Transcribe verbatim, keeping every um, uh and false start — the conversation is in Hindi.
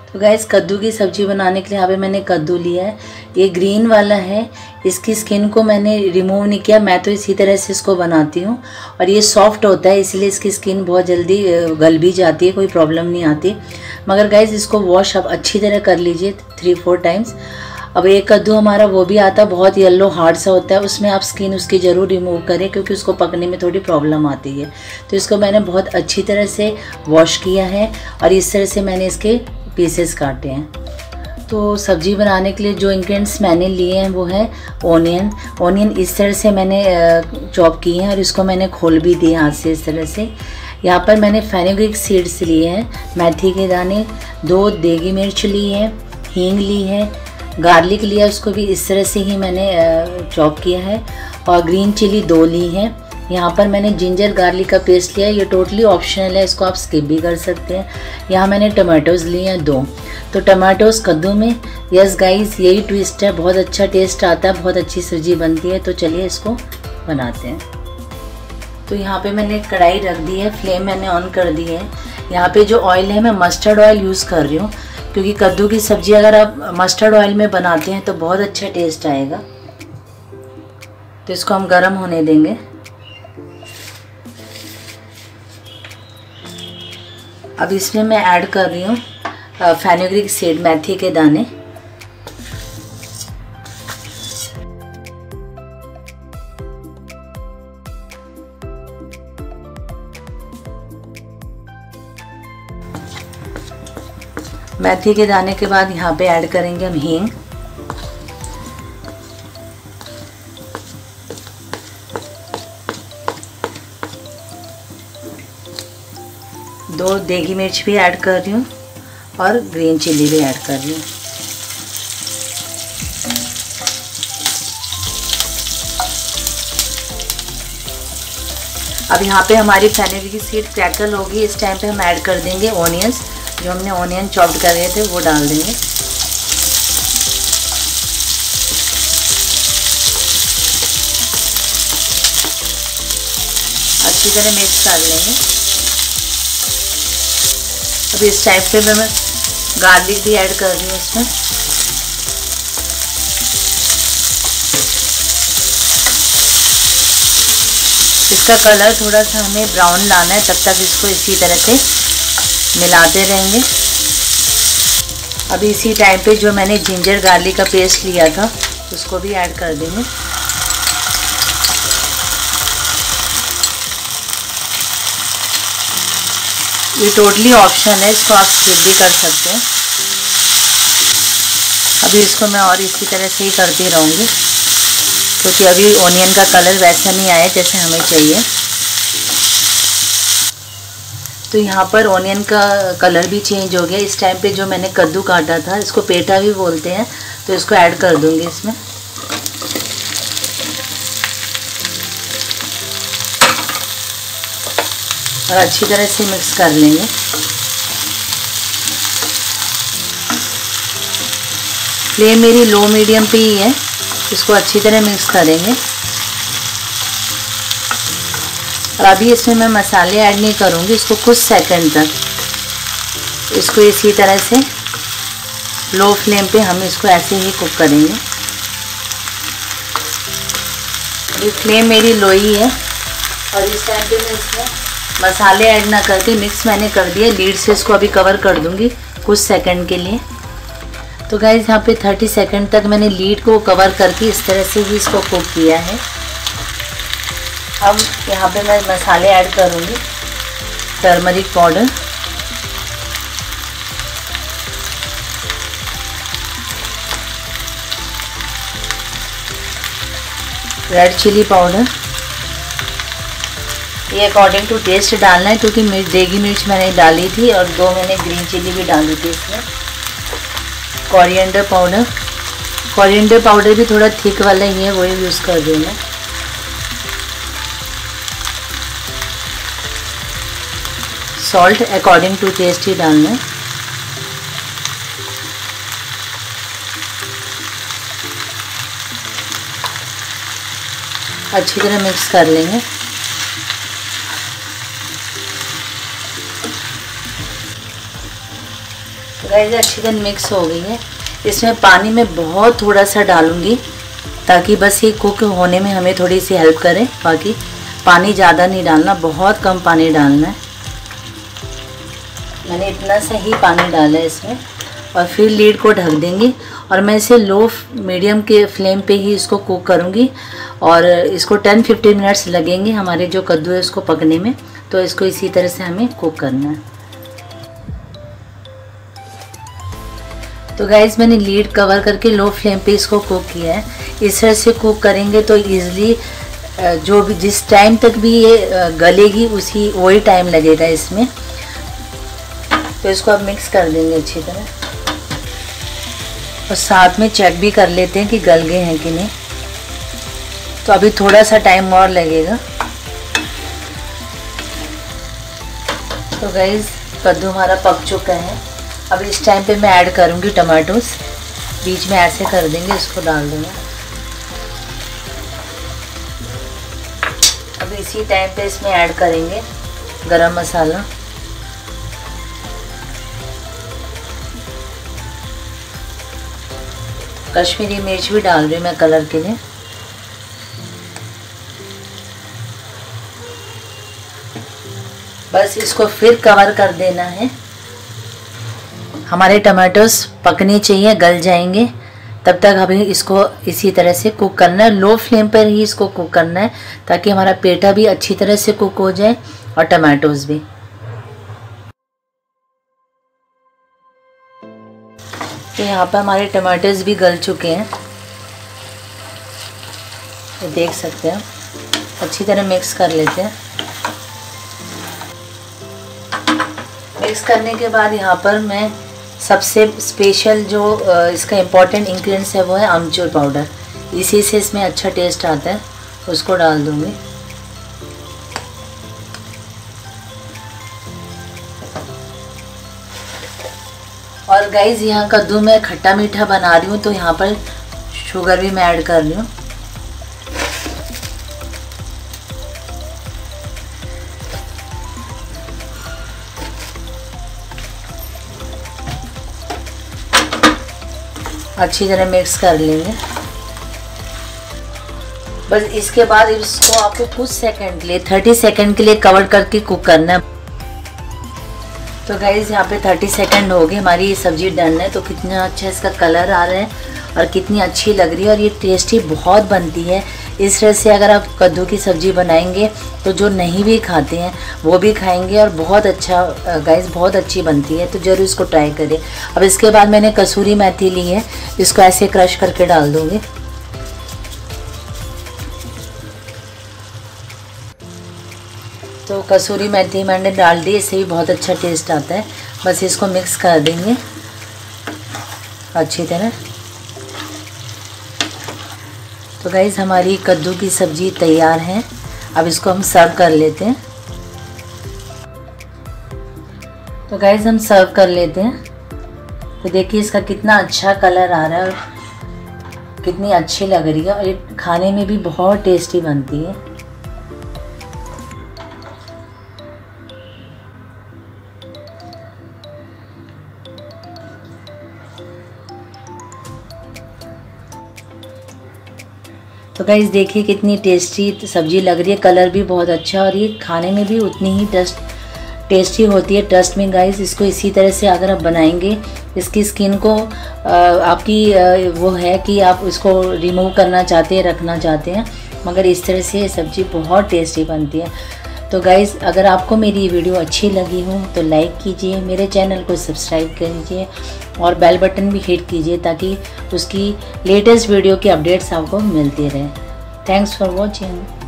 तो गाइस कद्दू की सब्ज़ी बनाने के लिए यहाँ पे मैंने कद्दू लिया है। ये ग्रीन वाला है, इसकी स्किन को मैंने रिमूव नहीं किया, मैं तो इसी तरह से इसको बनाती हूँ। और ये सॉफ्ट होता है इसलिए इसकी स्किन बहुत जल्दी गल भी जाती है, कोई प्रॉब्लम नहीं आती। मगर गाइस इसको वॉश अब अच्छी तरह कर लीजिए थ्री फोर टाइम्स। अब एक कद्दू हमारा वो भी आता है बहुत येलो हार्ड सा होता है, उसमें आप स्किन उसकी ज़रूर रिमूव करें क्योंकि उसको पकने में थोड़ी प्रॉब्लम आती है। तो इसको मैंने बहुत अच्छी तरह से वॉश किया है और इस तरह से मैंने इसके पीसेस काटे हैं। तो सब्ज़ी बनाने के लिए जो इंग्रेडिएंट्स मैंने लिए हैं वो है ओनियन। ओनियन इस तरह से मैंने चॉप किए हैं और इसको मैंने खोल भी दिए हाथ से इस तरह से। यहाँ पर मैंने फेनुग्रीक सीड्स लिए हैं, मेथी के दाने, दो देगी मिर्च ली है, हींग ली है, गार्लिक लिया, उसको भी इस तरह से ही मैंने चॉप किया है, और ग्रीन चिली दो ली है। यहाँ पर मैंने जिंजर गार्लिक का पेस्ट लिया है, ये टोटली ऑप्शनल है, इसको आप स्किप भी कर सकते हैं। यहाँ मैंने टमाटोज़ लिए हैं दो। तो टमाटोज़ कद्दू में, यस गाइस यही ट्विस्ट है, बहुत अच्छा टेस्ट आता है, बहुत अच्छी सब्जी बनती है। तो चलिए इसको बनाते हैं। तो यहाँ पे मैंने कढ़ाई रख दी है, फ्लेम मैंने ऑन कर दी है। यहाँ पे जो ऑयल है मैं मस्टर्ड ऑयल यूज़ कर रही हूँ क्योंकि कद्दू की सब्ज़ी अगर आप मस्टर्ड ऑयल में बनाते हैं तो बहुत अच्छा टेस्ट आएगा। तो इसको हम गरम होने देंगे। अब इसमें मैं ऐड कर रही हूँ फेनुग्रीक सीड, मेथी के दाने। मेथी के दाने के बाद यहाँ पे ऐड करेंगे हम हींग, दो देगी मिर्च भी ऐड कर रही हूँ और ग्रीन चिली भी ऐड कर रही हूँ। अब यहाँ पे हमारी फेनुग्रीक सीड क्रैकल होगी, इस टाइम पे हम ऐड कर देंगे ऑनियंस। जो हमने ऑनियन चॉप्ड कर रहे थे वो डाल देंगे। अच्छी तरह मिक्स कर लेंगे। अब इस टाइप पे मैं गार्लिक भी ऐड कर रही हूँ इसमें। इसका कलर थोड़ा सा हमें ब्राउन लाना है, तब तक इसको इसी तरह से मिलाते रहेंगे। अभी इसी टाइम पे जो मैंने जिंजर गार्लिक का पेस्ट लिया था उसको भी ऐड कर देंगे। ये टोटली ऑप्शन है, इसको आप स्किप भी कर सकते हैं। अभी इसको मैं और इसी तरह से ही करती रहूँगी क्योंकि अभी ऑनियन का कलर वैसा नहीं आया जैसे हमें चाहिए। तो यहाँ पर ऑनियन का कलर भी चेंज हो गया। इस टाइम पे जो मैंने कद्दू काटा था, इसको पेठा भी बोलते हैं, तो इसको ऐड कर दूँगी इसमें। और अच्छी तरह से मिक्स कर लेंगे। फ्लेम मेरी लो मीडियम पे ही है, इसको अच्छी तरह मिक्स करेंगे। और अभी इसमें मैं मसाले ऐड नहीं करूँगी, इसको कुछ सेकंड तक इसको इसी तरह से लो फ्लेम पे हम इसको ऐसे ही कुक करेंगे। ये फ्लेम मेरी लो ही है और इस टाइम पे मैं इसमें मसाले ऐड ना करके मिक्स मैंने कर दिया। लीड से इसको अभी कवर कर दूँगी कुछ सेकंड के लिए। तो गाइस यहाँ पे तीस सेकंड तक मैंने लीड को कवर करके इस तरह से ही इसको कुक किया है। अब यहाँ पे मैं मसाले ऐड करूँगी। Turmeric powder, red chilli powder, ये अकॉर्डिंग टू टेस्ट डालना है क्योंकि देगी मिर्च मैंने डाली थी और दो मैंने ग्रीन चिली भी डाली थी इसमें। कोरिएंडर पाउडर, कोरिएंडर पाउडर भी थोड़ा थिक वाला ही है, वही यूज़ कर रही हूँ मैं। सॉल्ट अकॉर्डिंग टू टेस्ट ही डालना है। अच्छी तरह मिक्स कर लेंगे। गाइस अच्छी तरह मिक्स हो गई है। इसमें पानी मैं बहुत थोड़ा सा डालूंगी ताकि बस ये कुक होने में हमें थोड़ी सी हेल्प करे। बाकी पानी ज़्यादा नहीं डालना, बहुत कम पानी डालना है। मैंने इतना सा ही पानी डाला है इसमें और फिर लीड को ढक देंगे और मैं इसे लो मीडियम के फ्लेम पे ही इसको कुक करूँगी और इसको टेन फिफ्टीन मिनट्स लगेंगे हमारे जो कद्दू है उसको पकने में। तो इसको इसी तरह से हमें कुक करना है। तो गाइज़ मैंने लीड कवर करके लो फ्लेम पे इसको कुक किया है। इस तरह से कुक करेंगे तो ईज़िली जो भी जिस टाइम तक भी ये गलेगी उसी वही टाइम लगेगा इसमें। तो इसको अब मिक्स कर देंगे अच्छी तरह और साथ में चेक भी कर लेते हैं कि गल गए हैं कि नहीं। तो अभी थोड़ा सा टाइम और लगेगा। तो गाइज़ कद्दू हमारा पक चुका है। अब इस टाइम पे मैं ऐड करूँगी टमाटोस। बीच में ऐसे कर देंगे, इसको डाल दूँगा। अब इसी टाइम पे इसमें ऐड करेंगे गरम मसाला, कश्मीरी मिर्च भी डाल रही हूँ मैं कलर के लिए। बस इसको फिर कवर कर देना है। हमारे टमाटोस पकने चाहिए, गल जाएंगे तब तक हमें इसको इसी तरह से कुक करना है। लो फ्लेम पर ही इसको कुक करना है ताकि हमारा पेठा भी अच्छी तरह से कुक हो जाए और टमाटोस भी। तो यहाँ पर हमारे टमाटर्स भी गल चुके हैं, ये देख सकते हैं। अच्छी तरह मिक्स कर लेते हैं। मिक्स करने के बाद यहाँ पर मैं सबसे स्पेशल जो इसका इम्पोर्टेंट इंग्रेडिएंट्स है वो है अमचूर पाउडर। इसी से इसमें अच्छा टेस्ट आता है, उसको डाल दूँगी। और गाइज़ यहाँ कद्दू मैं खट्टा मीठा बना रही हूँ तो यहाँ पर शुगर भी मैं ऐड कर रही हूँ। अच्छी तरह मिक्स कर लेंगे। बस इसके बाद इसको आपको कुछ सेकंड के लिए तीस सेकंड के लिए कवर करके कुक करना है। तो गाइज़ यहाँ पे तीस सेकंड हो गए, हमारी ये सब्ज़ी डन है। तो कितना अच्छा इसका कलर आ रहा है और कितनी अच्छी लग रही है और ये टेस्टी बहुत बनती है। इस तरह से अगर आप कद्दू की सब्ज़ी बनाएंगे तो जो नहीं भी खाते हैं वो भी खाएंगे और बहुत अच्छा गाइज़ बहुत अच्छी बनती है। तो ज़रूर इसको ट्राई करें। अब इसके बाद मैंने कसूरी मेथी ली है, इसको ऐसे क्रश करके डाल दूँगी। तो कसूरी मेथी मैंने डाल दी, इससे भी बहुत अच्छा टेस्ट आता है। बस इसको मिक्स कर देंगे अच्छी तरह। तो गाइज़ हमारी कद्दू की सब्ज़ी तैयार है। अब इसको हम सर्व कर लेते हैं। तो गाइज़ हम सर्व कर लेते हैं। तो देखिए इसका कितना अच्छा कलर आ रहा है और कितनी अच्छी लग रही है और ये खाने में भी बहुत टेस्टी बनती है। तो गाइस देखिए कितनी टेस्टी सब्ज़ी लग रही है, कलर भी बहुत अच्छा और ये खाने में भी उतनी ही टेस्ट टेस्टी होती है। ट्रस्ट में गाइस, इसको इसी तरह से अगर आप बनाएंगे, इसकी स्किन को आपकी वो है कि आप इसको रिमूव करना चाहते हैं, रखना चाहते हैं, मगर इस तरह से ये सब्ज़ी बहुत टेस्टी बनती है। तो गाइज़ अगर आपको मेरी वीडियो अच्छी लगी हो तो लाइक कीजिए, मेरे चैनल को सब्सक्राइब कीजिए और बेल बटन भी हिट कीजिए ताकि उसकी लेटेस्ट वीडियो की अपडेट्स आपको मिलती रहे। Thanks for watching.